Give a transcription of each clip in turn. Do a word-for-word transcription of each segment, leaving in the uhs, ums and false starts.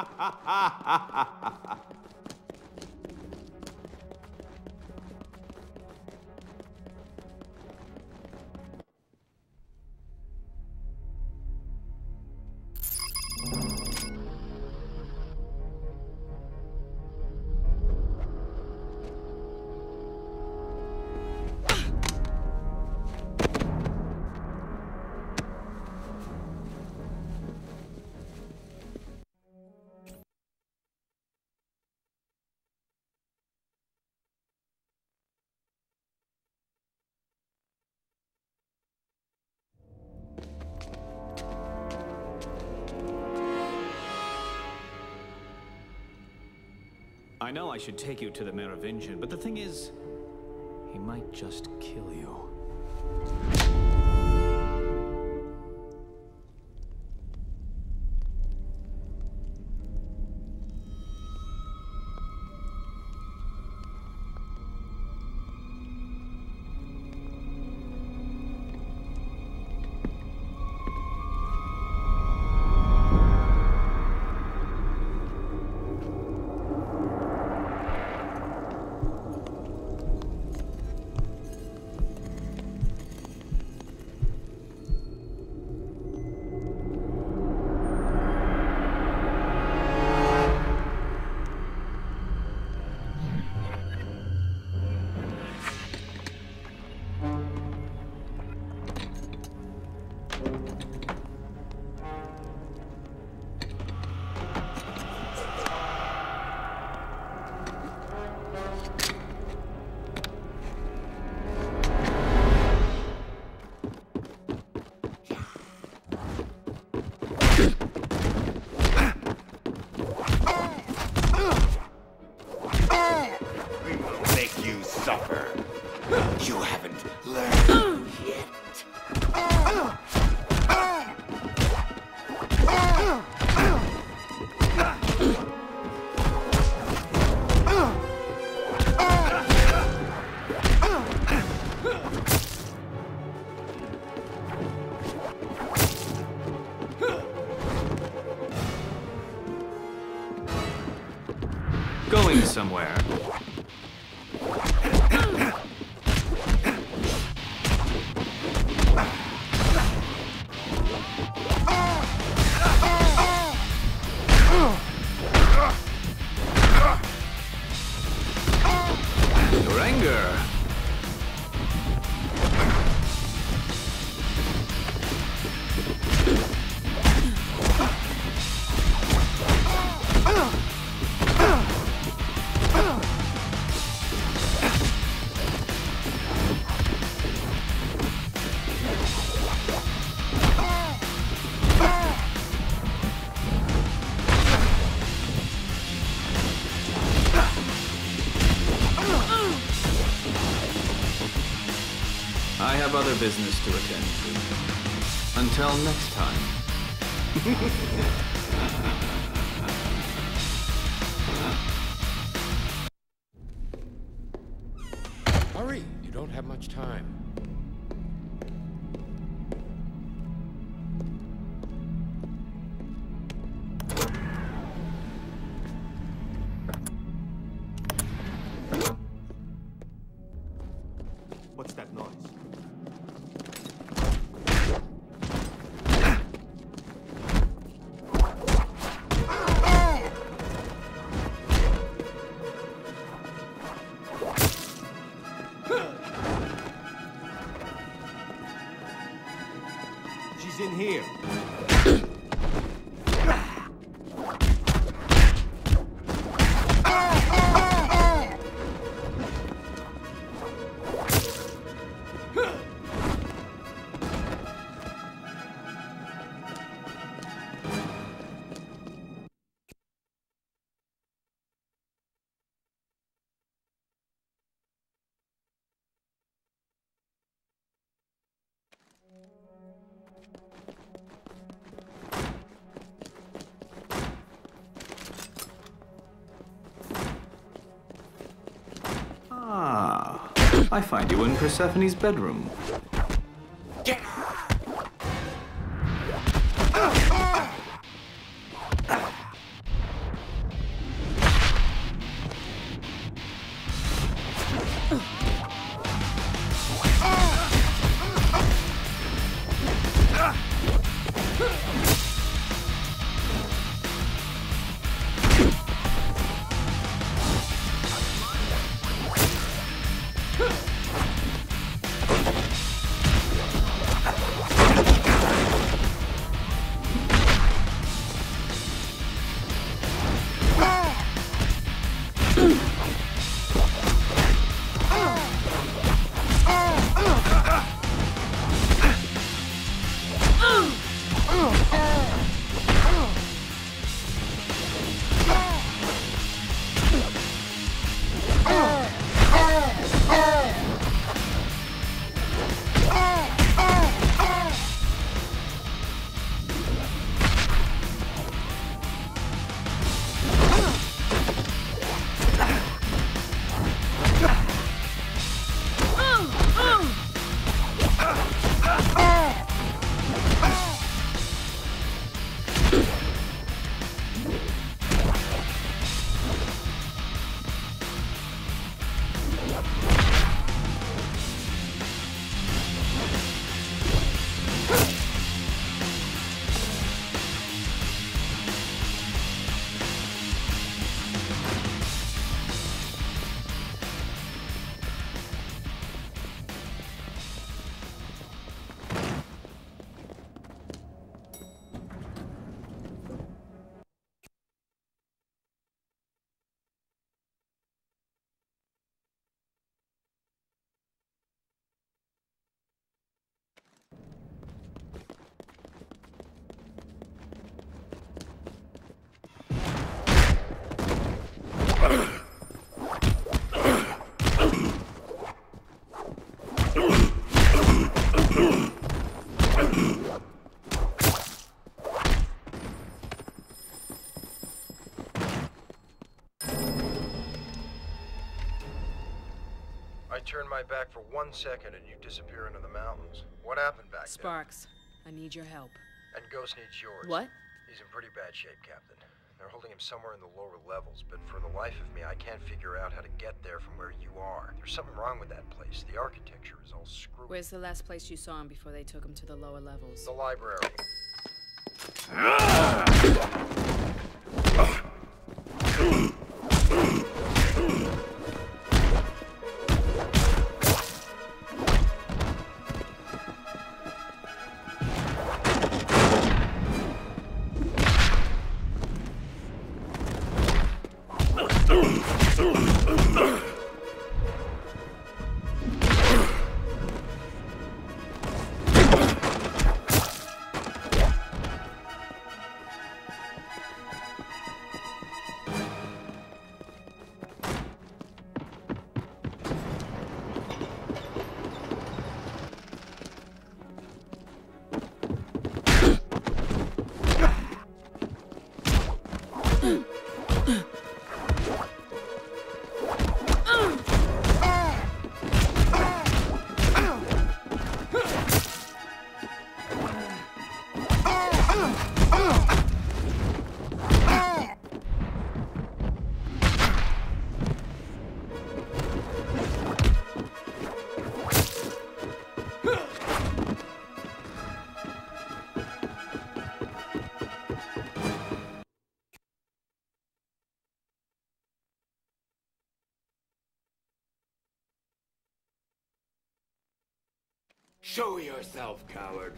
I know I should take you to the Merovingian, but the thing is, he might just kill you. You haven't learned yet. Going somewhere. Your anger. I have other business to attend to. Until next time. Hurry, you don't have much time. What's that noise? She's in here. Ah, I find you in Persephone's bedroom. my back for one second and you disappear into the mountains. What happened back Sparks, I need your help. there? And Ghost needs yours. What? He's in pretty bad shape, Captain. They're holding him somewhere in the lower levels, but for the life of me, I can't figure out how to get there from where you are. There's something wrong with that place. The architecture is all screwed. Where's the last place you saw him before they took him to the lower levels? The library. Show yourself, coward.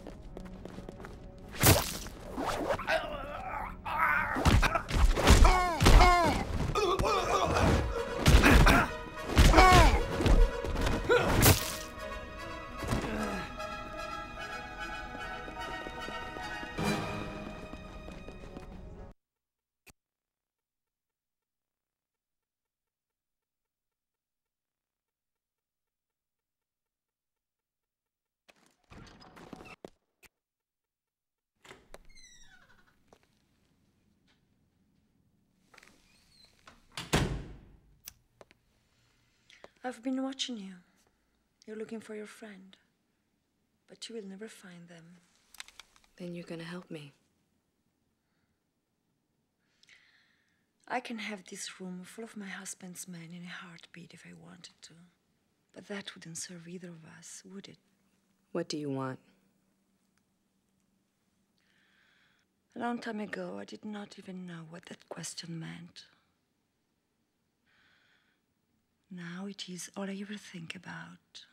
I've been watching you. You're looking for your friend. But you will never find them. Then you're gonna help me. I can have this room full of my husband's men in a heartbeat if I wanted to. But that wouldn't serve either of us, would it? What do you want? A long time ago, I did not even know what that question meant. Now it is all I ever think about.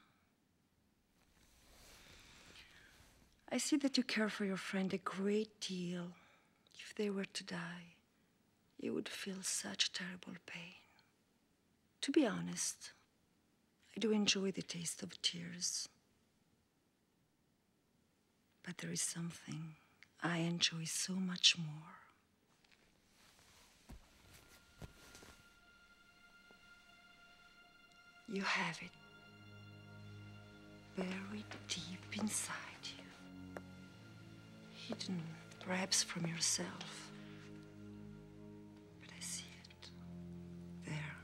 I see that you care for your friend a great deal. If they were to die, you would feel such terrible pain. To be honest, I do enjoy the taste of tears. But there is something I enjoy so much more. You have it, buried deep inside you, hidden perhaps from yourself. But I see it, there,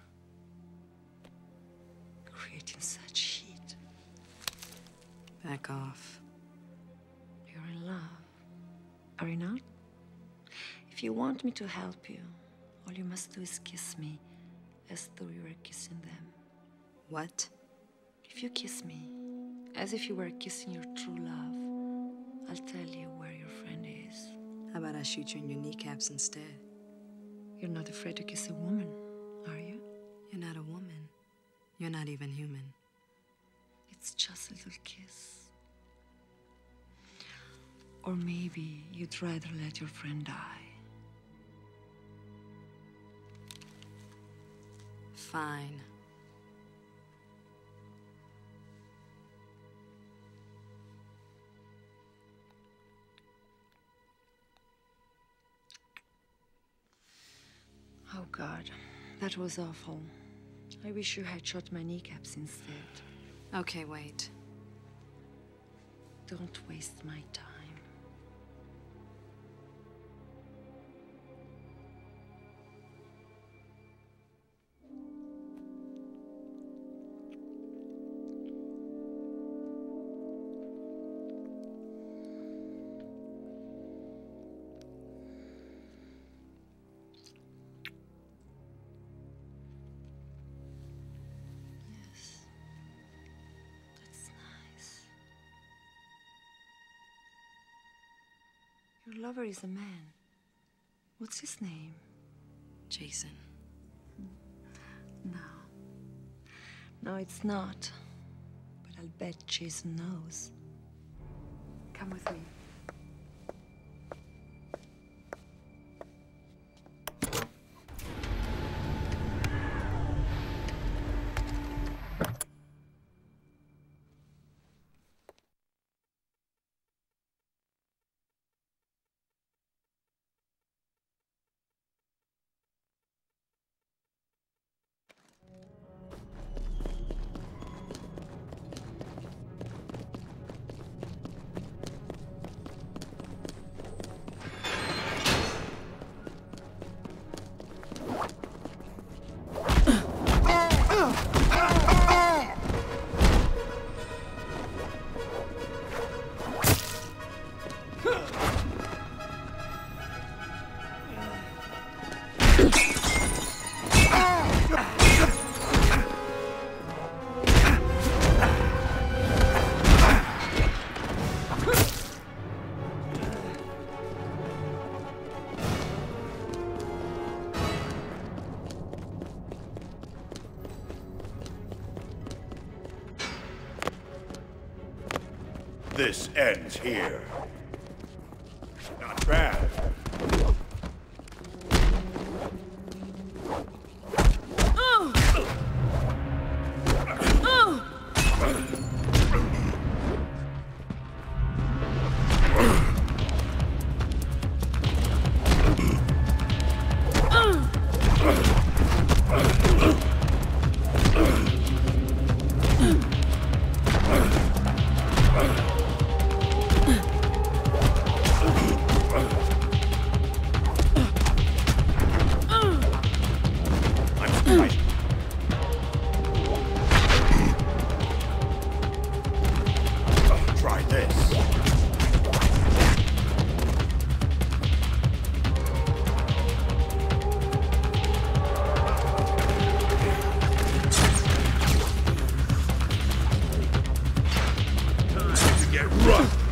creating such heat. Back off. You're in love, are you not? If you want me to help you, all you must do is kiss me as though you were kissing them. What? If you kiss me, as if you were kissing your true love, I'll tell you where your friend is. How about I shoot you in your kneecaps instead? You're not afraid to kiss a woman, are you? You're not a woman. You're not even human. It's just a little kiss. Or maybe you'd rather let your friend die. Fine. Oh, God, that was awful. I wish you had shot my kneecaps instead. Okay, wait. Don't waste my time. Your lover is a man. What's his name? Jason. No. No, it's not. But I'll bet Jason knows. Come with me. This ends here. Not bad. Try this. Time to get rough.